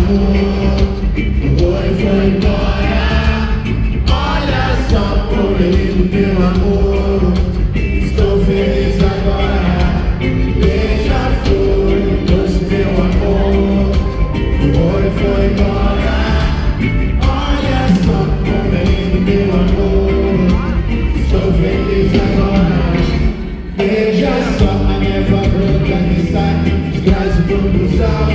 amor. Foi embora. Olha só como é lindo meu amor. Estou feliz agora. Beija-flor, doce meu amor. Foi embora. Olha só como é lindo meu amor. Estou feliz agora. Veja só a neva branca que sai de trás do cruzal.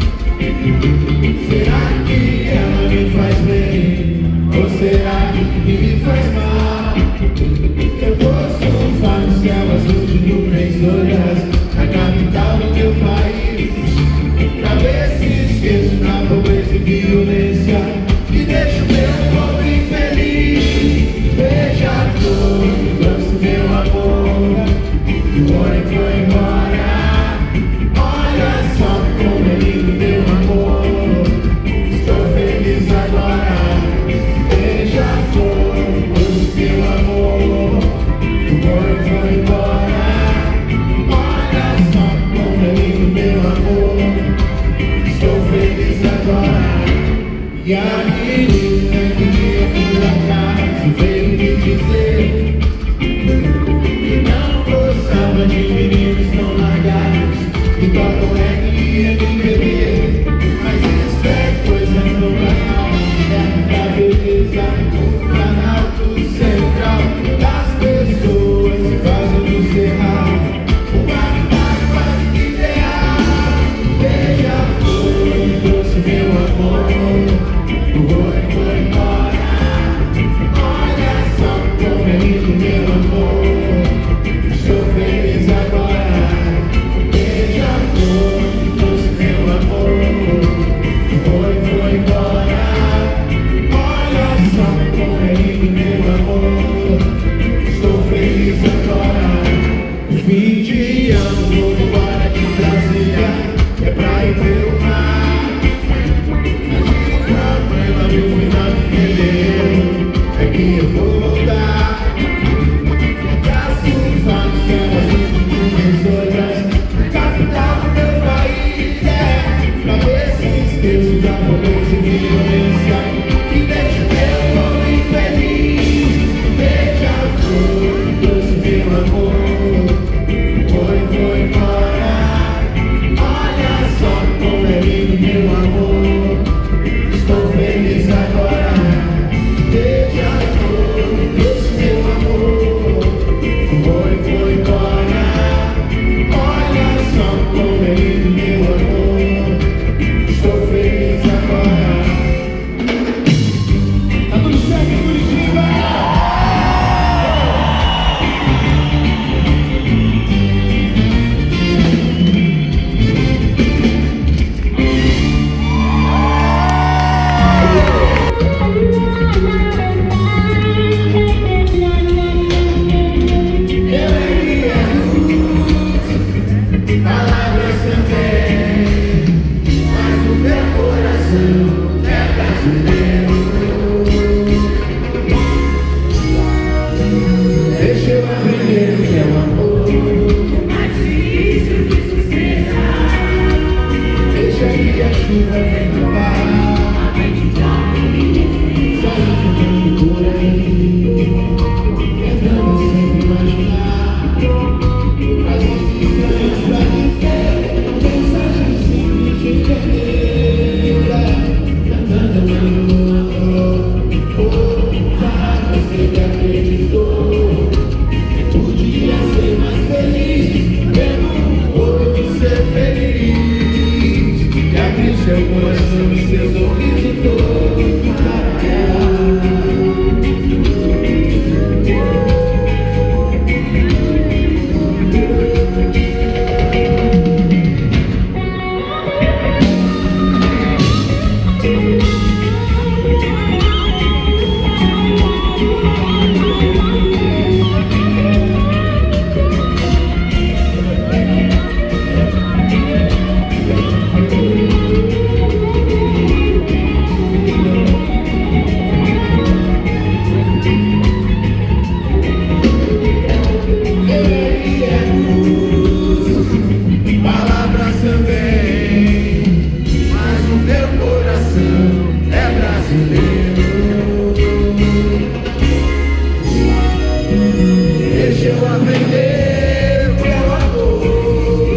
Será que ela me faz bem? Ou será que me faz mal? Eu vou surfar no céu azul de nuvens loiras, na capital do meu país, pra ver se esqueço da pobreza e violência que deixa o meu povo infeliz. Beija-flor, doce meu amor. Foi embora. Olha só como é lindo meu amor. Estou feliz agora. Beija-flor, doce meu amor. Foi embora. Olha só como é lindo meu amor. Estou feliz agora. E a menina que vinha por acaso veio me dizer que não gostava de meninos tão largados que tocam reggae e MPB. Mas isso é coisa do canal, é da beleza, o canal do central das pessoas que fazem do cerrado uma cidade quase que ideal. Beija-flor, doce meu amor. Foi embora. Olha só como é lindo meu amor. Estou feliz agora. Beija-flor, doce meu amor. Foi embora. Olha só como é lindo meu amor. Estou feliz agora. Fim de ano, vou embora de Brasília. É pra ir ver o mar. Mas o final de fevereiro é que eu vou voltar pra surfar no céu azul de nuvens loiras, na capital do meu país, pra ver se esqueço da pobreza e violência que deixa o meu povo infeliz. Beija-flor, doce meu amor. Foi embora. Olha só como é lindo meu amor. Estou feliz agora. Beija-flor, doce meu amor. Foi embora. Olha só como é lindo meu amor. Estou feliz agora. Tá tudo certo em Curitiba? Palavras também, mas o meu coração é brasileiro. Deixa eu aprender o que é o amor. Mais difícil que isso seja. Deixa que a chuva venha levar. Só andando por aí, tentando sempre imaginar as estranhas pra viver, mensagens simples de entender, cantando amor. Mas ele acreditou, podia ser mais feliz, vendo o outro ser feliz, e abrir seu coração e seu sorriso todo para ela. coração é brasileiro. Deixa eu aprender o que é o amor.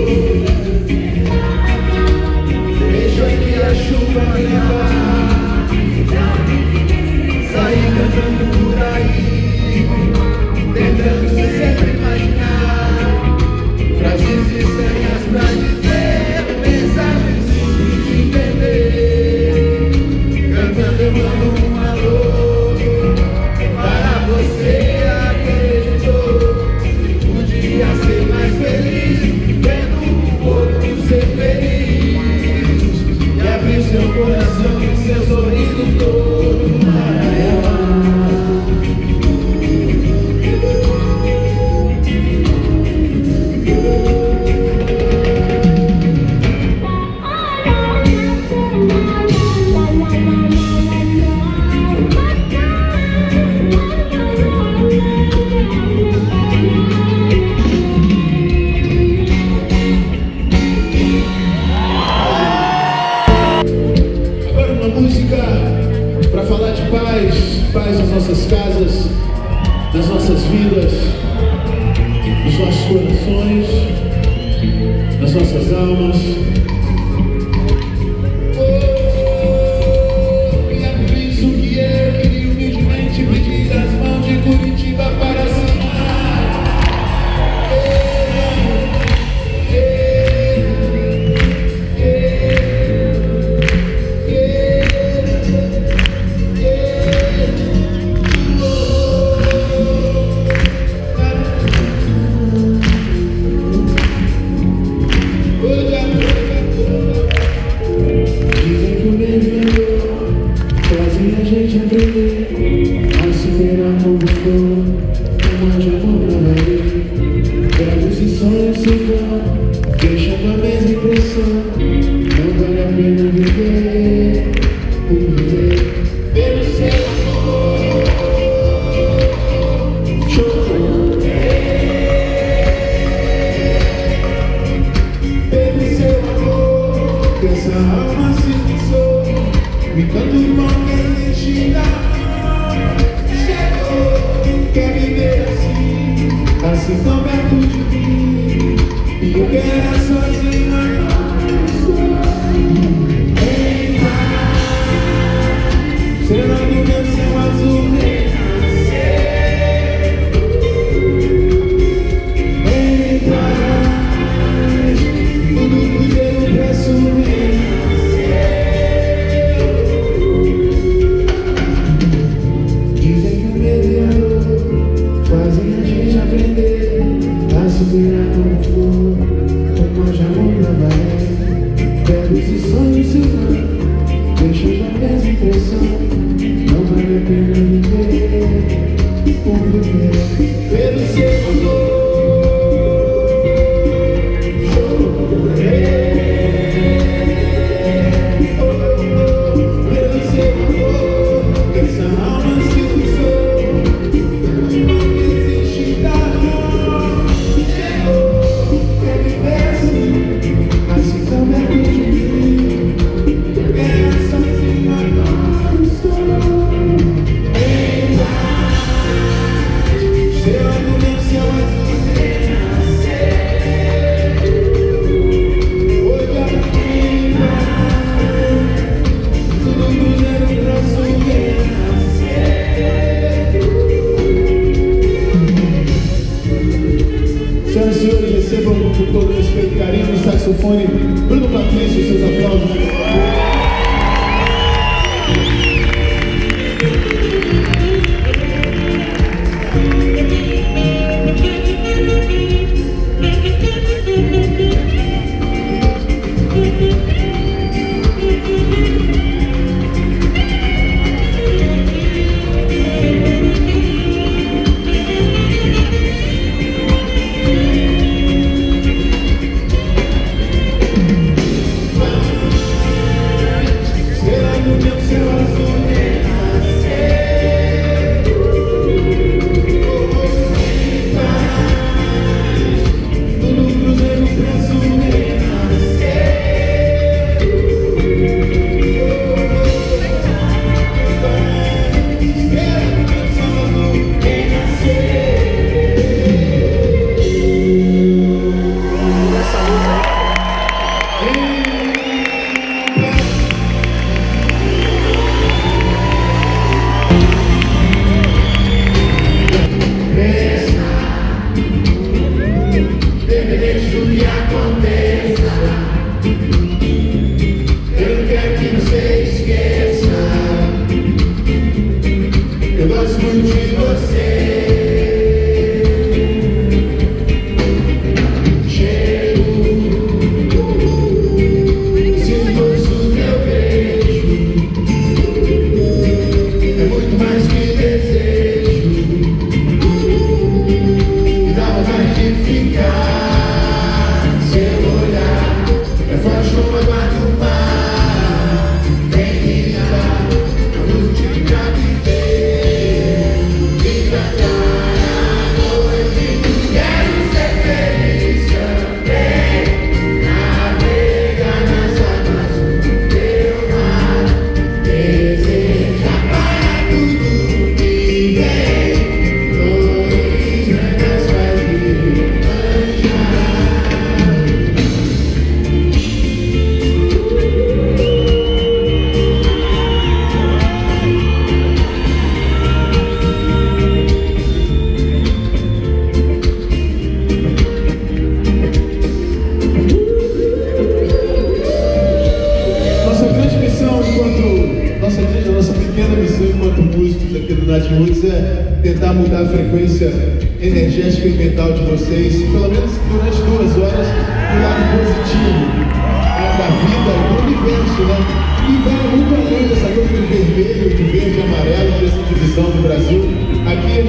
Deixa que a chuva levar, sair cantando por aí, tentando sempre imaginar frases estranhas pra dizer, mensagens simples de entender. Cantando eu mando um alô para você, acreditou que podia ser mais feliz, vendo o outro ser feliz, e abrir seu coração e seu sorriso todo para ela. Paz nas nossas casas, nas nossas vidas, nos nossos corações, nas nossas almas. E é por isso que eu queria humildemente pedir as mãos de Curitiba para cima. Deixando a mesma impressão, não vale a pena viver por viver pelo seu amor. Pelo seu amor, que essa alma se fixou, e tanto bom que a gente dá. Chegou, quer viver assim, assim tão perto de mim. E eu quero sozinho, em paz, será no meu céu azul renascer. Em paz, tudo cruzeiro preço renascer. Dizem que o medo e a dor fazem a gente aprender a superar como for. Mas amor pra valer, pego esse sonho se vão, deixa já a mesma impressão, não vale a pena viver, por viver, pelo seu amor. Pelo seu amor, que essa alma se fixou, não existe dor. Chegou, quer viver assim tão perto de mim. Eu quero sozinho, agora estou em paz, cheirando meu céu azul renascer. Hoje aqui vai tudo do zero pra sul renascer. Senhoras e senhores, recebam com todo respeito e carinho no saxofone Bruno Patrício, seus aplausos. Natiruts é tentar mudar a frequência energética e mental de vocês, pelo menos durante 2 horas, do lado positivo da vida e do universo, né? E vai muito além dessa coisa do vermelho, do verde e amarelo, dessa divisão do Brasil. Aqui a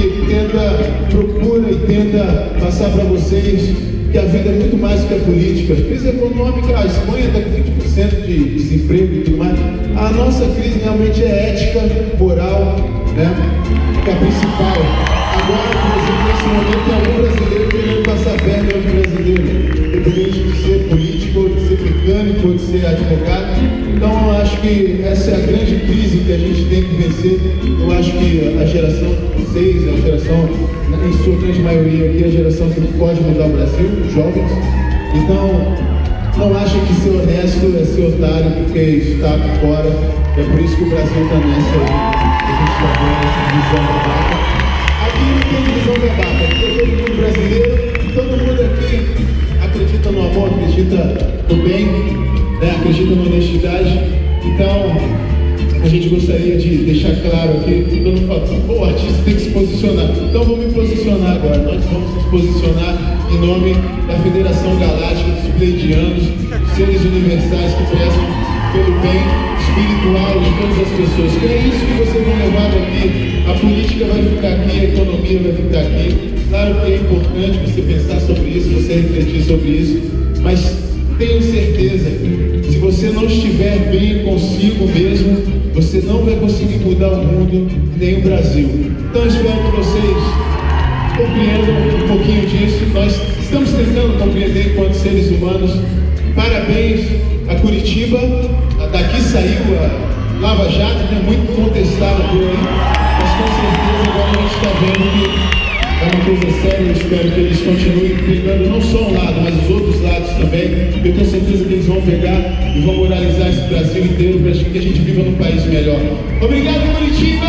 gente procura e tenta passar para vocês que a vida é muito mais do que a política. Crise econômica, a Espanha está com 20% de desemprego e tudo mais. A nossa crise realmente é ética, moral, né? Que é a principal. Agora, por exemplo, nesse momento, tem algum brasileiro querendo passar a perna em outro brasileiro, independente de ser político, ou de ser mecânico, ou de ser advogado. Então, eu acho que essa é a grande crise que a gente tem que vencer. Eu acho que a geração de vocês, a geração, em sua grande maioria aqui, é a geração que pode mudar o Brasil, os jovens. Então, não acha que ser honesto é ser otário porque está por fora. É por isso que o Brasil está nessa aí. A gente está vendo essa visão babaca. Aqui não tem visão babaca, aqui é todo mundo brasileiro, todo mundo aqui acredita no amor, acredita no bem, né? Acredita na honestidade. Então, a gente gostaria de deixar claro aqui, todo mundo fala, o artista tem que se posicionar. Então vou me posicionar agora, nós vamos nos posicionar em nome da Federação Galáctica dos Pleiadianos, seres universais que prezam pelo bem espiritual de todas as pessoas. Que é isso que vocês vão levar daqui. A política vai ficar aqui, a economia vai ficar aqui. Claro que é importante você pensar sobre isso, você refletir sobre isso, mas tenho certeza, se você não estiver bem consigo mesmo, você não vai conseguir mudar o mundo nem o Brasil. Então espero que vocês compreendam um pouquinho disso. Nós estamos tentando compreender enquanto seres humanos. Parabéns a Curitiba, daqui saiu a Lava Jato, que é muito contestada por aí, mas com certeza agora a gente está vendo que é uma coisa séria. Eu espero que eles continuem pegando não só um lado, mas os outros lados também. Eu tenho certeza que eles vão pegar e vão moralizar esse Brasil inteiro para que a gente viva num país melhor. Obrigado, Curitiba!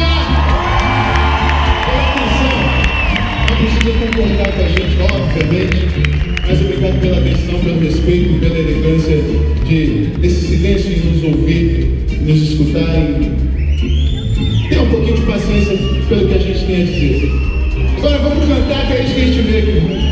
Pela atenção. Não precisa concordar com a gente, obviamente, mas obrigado pela atenção, pelo respeito, pela elegância desse silêncio em nos ouvir, nos escutar e ter um pouquinho de paciência pelo que a gente tem a dizer. Agora vamos cantar, que é isso que a gente vê aqui.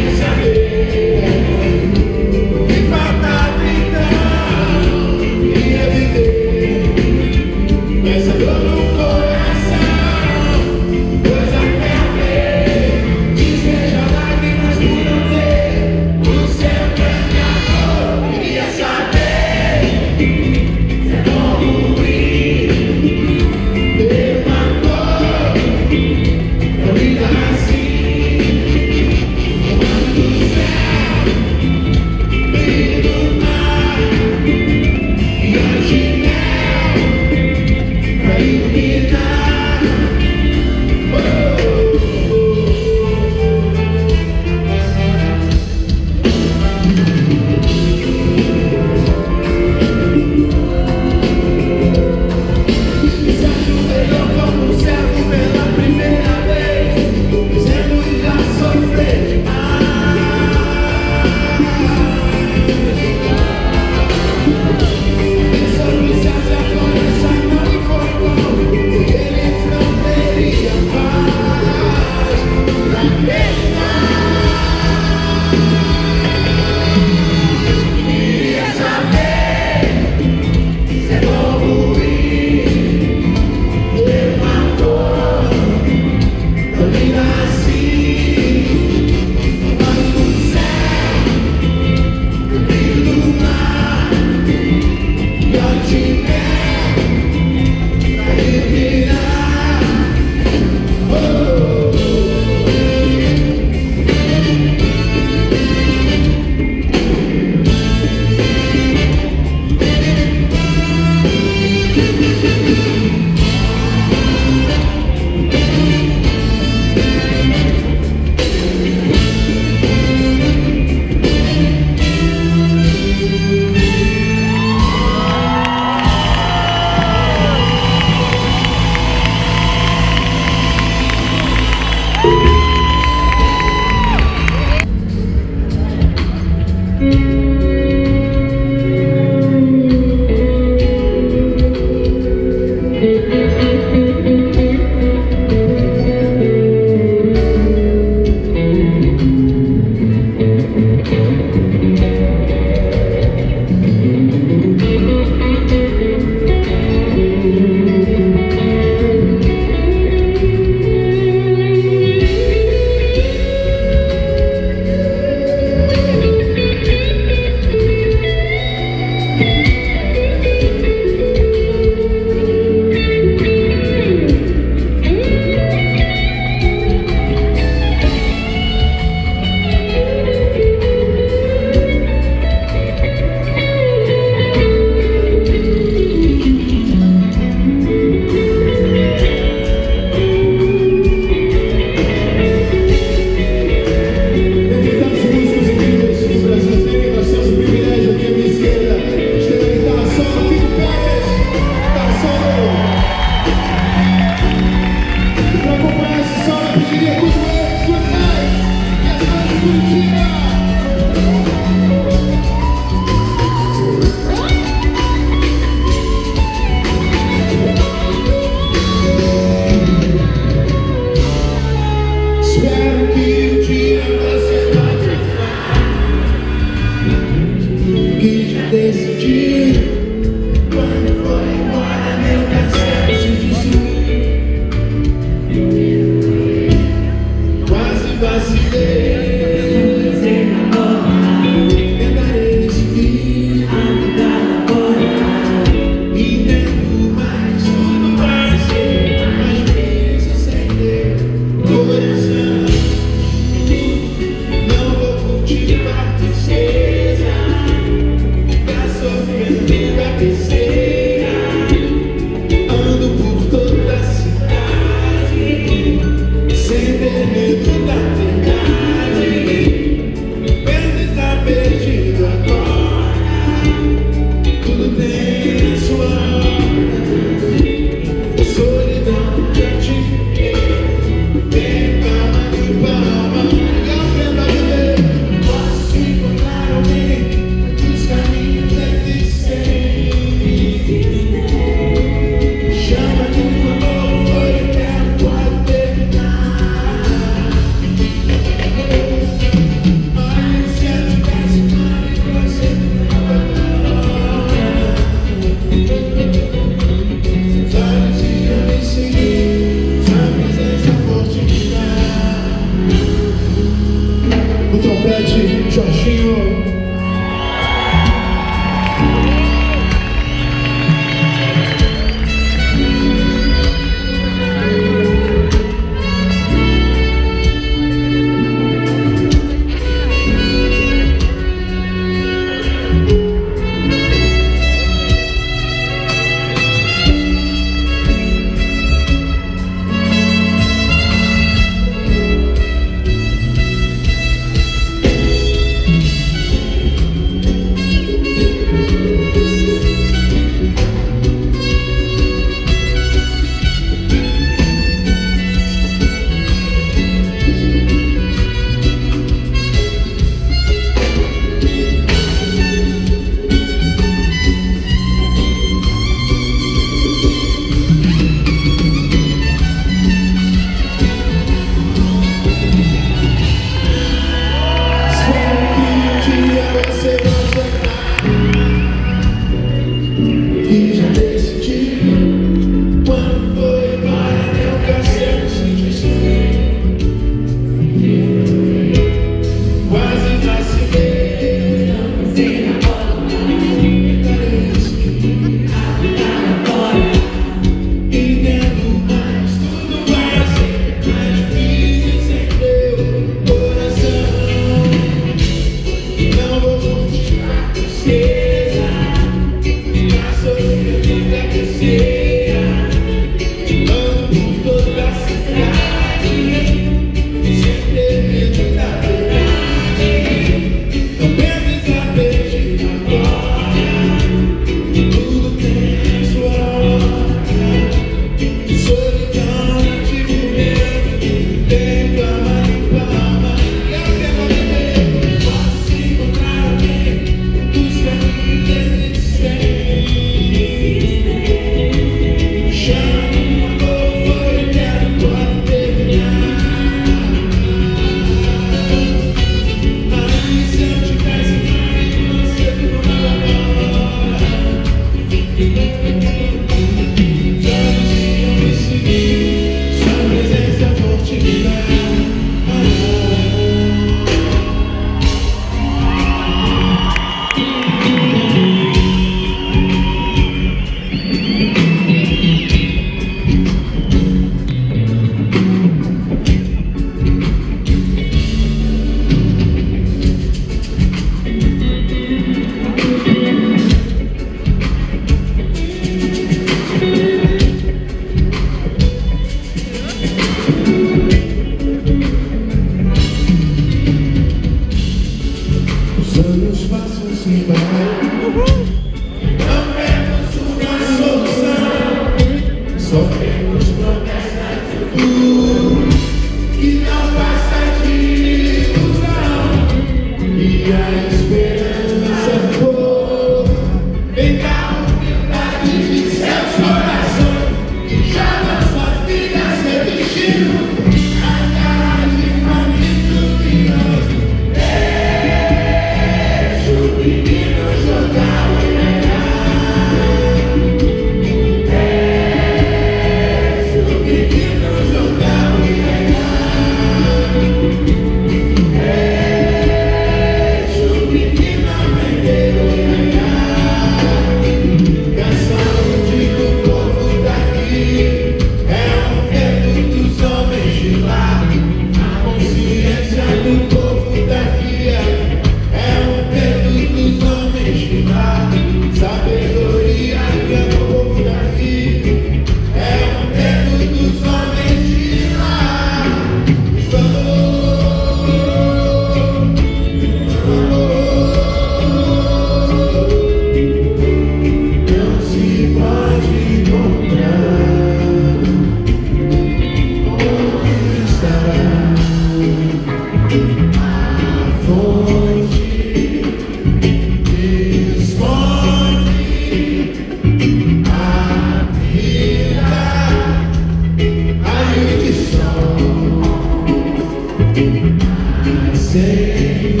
sem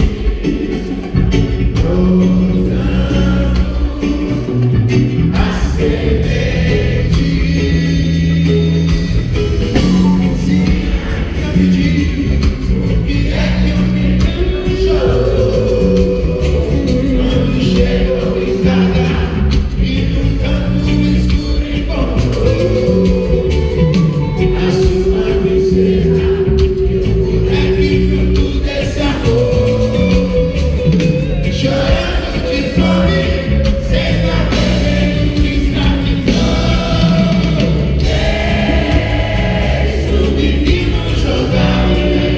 a semente. Se me diz o que é que o menino chorou quando chegou em casa e no canto escuro encontrou a sua princesa. Chorando de fome, sem saber que escravizou. Deixa o menino jogar.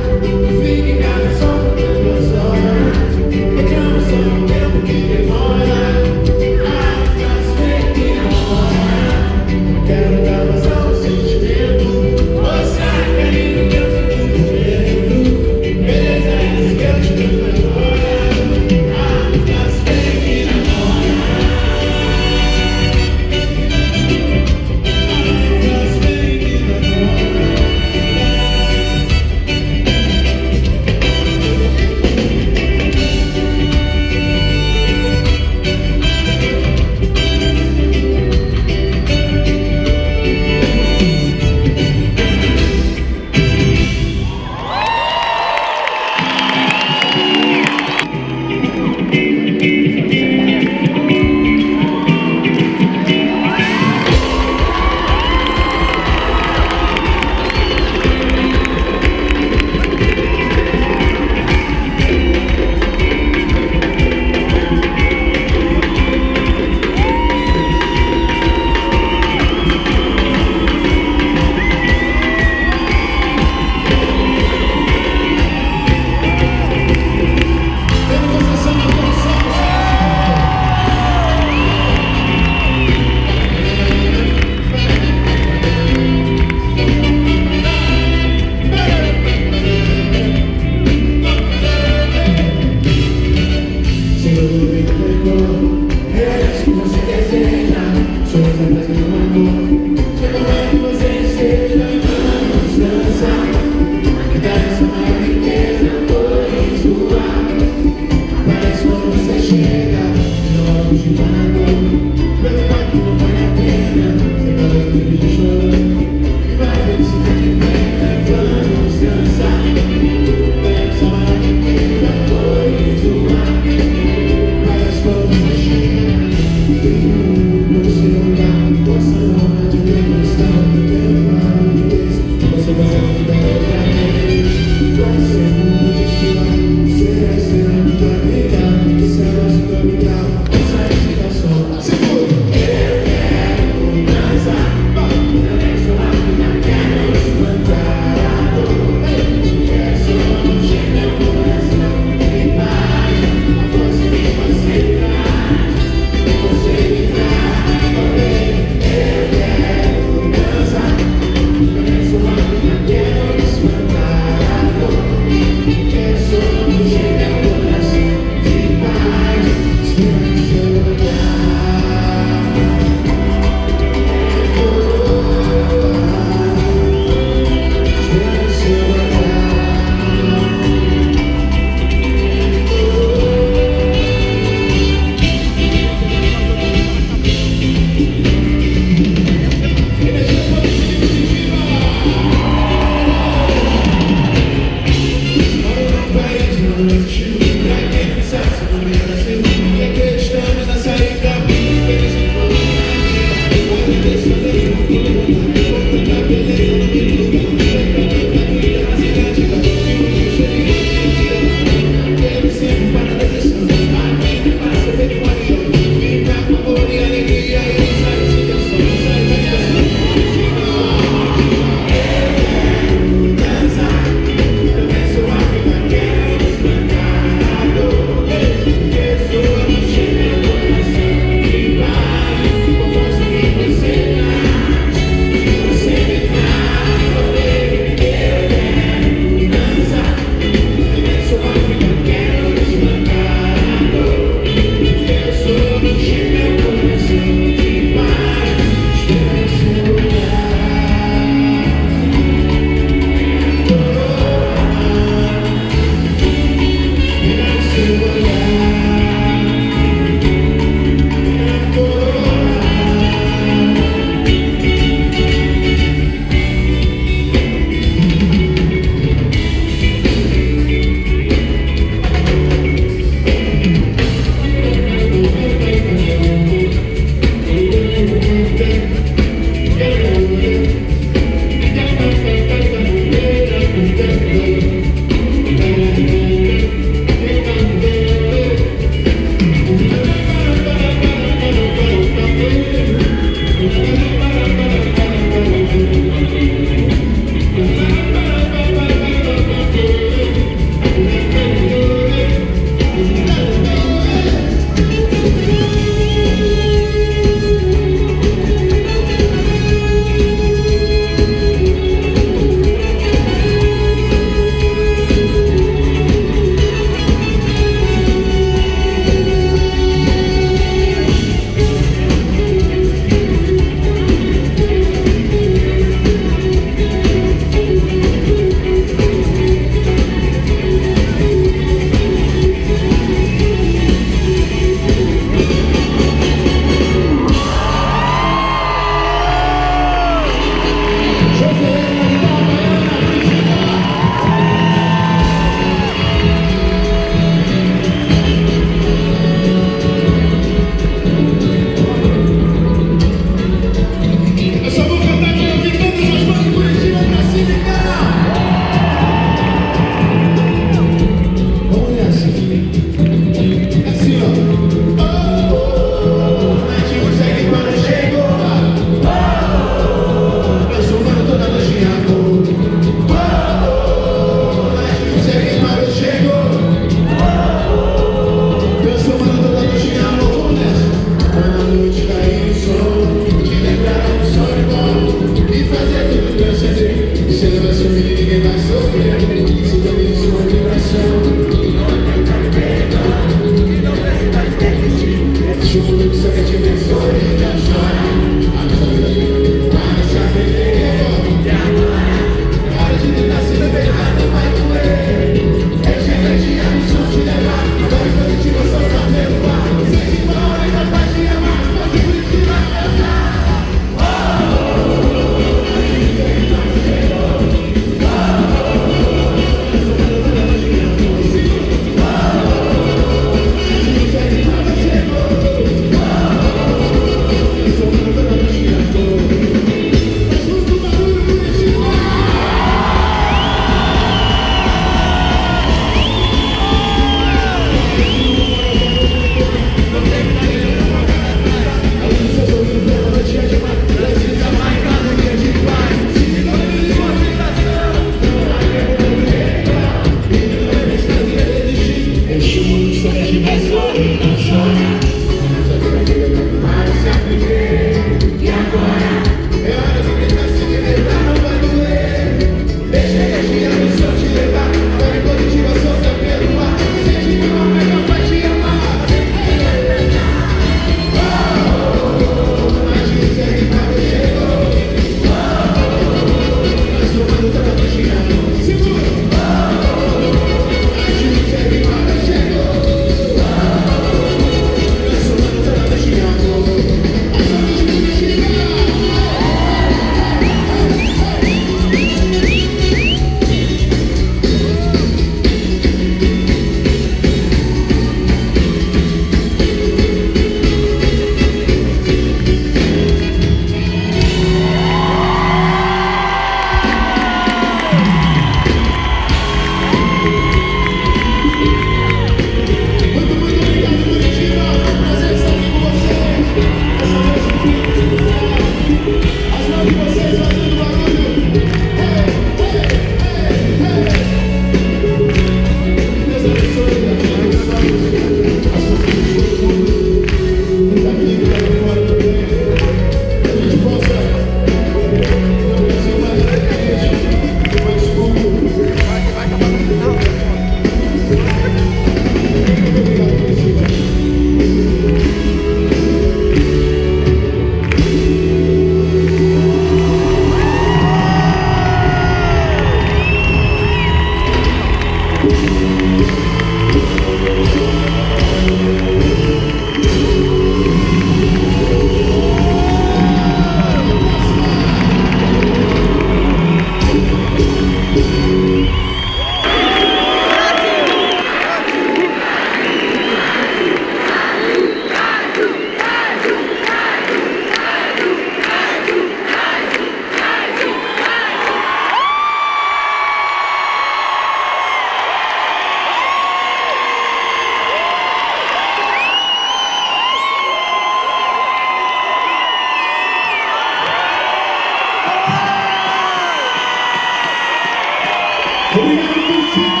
Obrigado, Curitiba!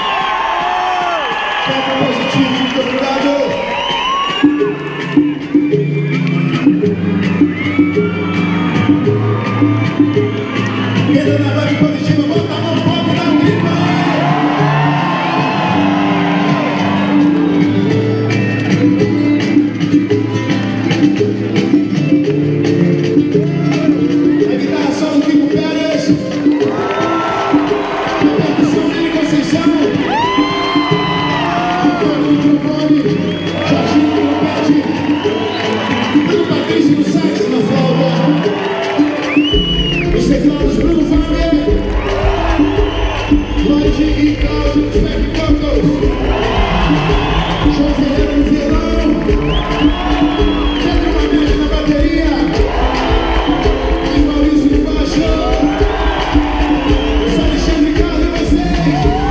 Toca positivo, muito obrigado! Quem tá na vibe positiva, bota a mão, pode dar um grito! A guitarra só do Kiko Pérez. Os teclados Bruno Fábio, Lloyd e Cláudio dos back vocals, João Ferreira no violão, Pedro Mamede na bateria, Luiz Maurício no baixo, eu sou Alexandre Carlos e vocês.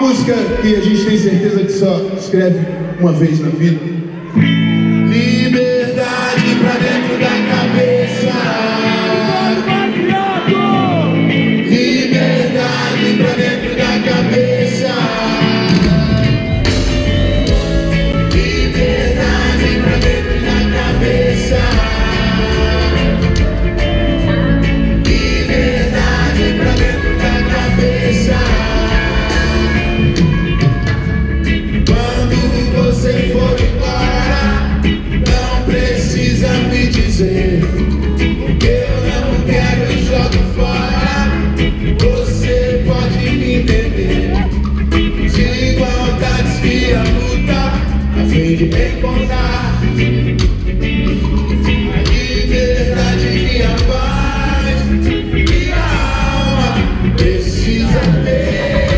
música que a gente tem certeza que só escreve uma vez na vida. Liberdade pra dentro da cabeça. Liberdade pra dentro da cabeça. Liberdade pra dentro da cabeça. Liberdade pra dentro da cabeça. Quando você for embora, não precisa me dizer que eu não quero e jogo fora. Você pode me entender. Desigualdades que a luta a fim de encontrar a liberdade que a paz que a alma precisa ter.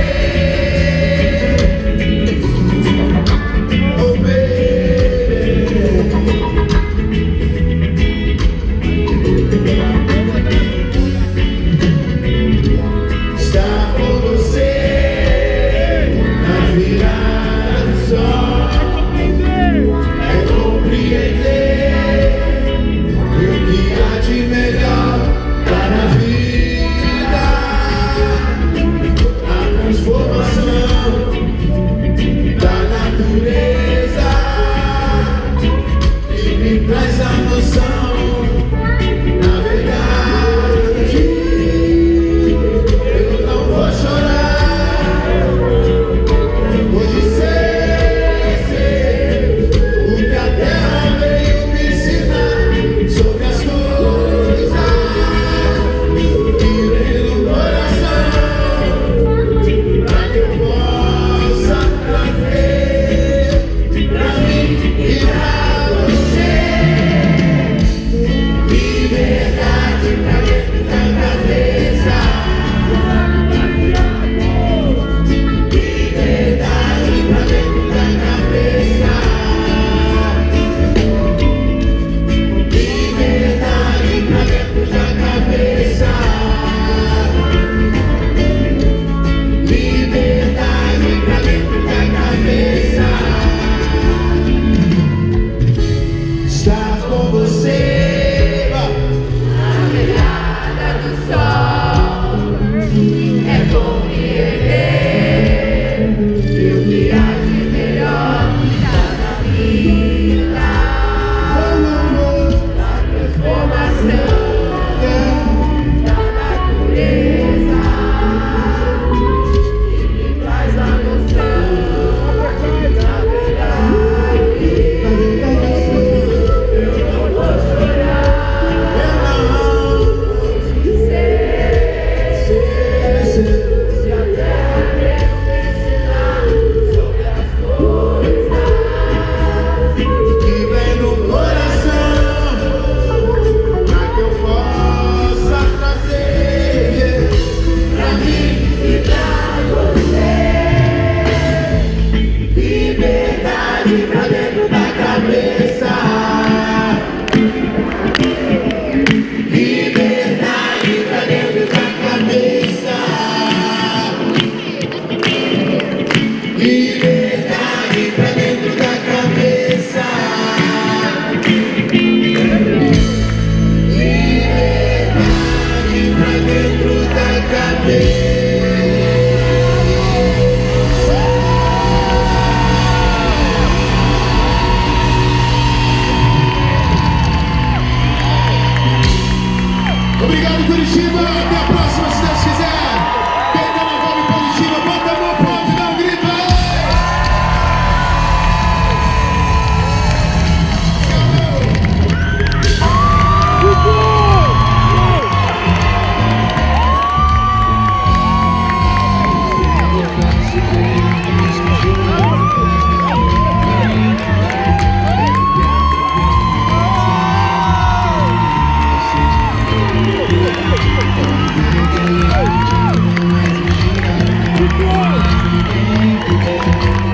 Obrigado, Curitiba. Até a próxima, se Deus quiser. Tem carnaval em Curitiba. Bota a mão pro alto e dá um grito aí. Go!